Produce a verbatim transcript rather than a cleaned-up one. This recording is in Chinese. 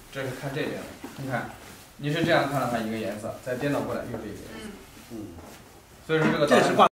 这是看这边，你看，你是这样看的话，一个颜色，再颠倒过来又是一个颜色。嗯。所以说这个。这是挂。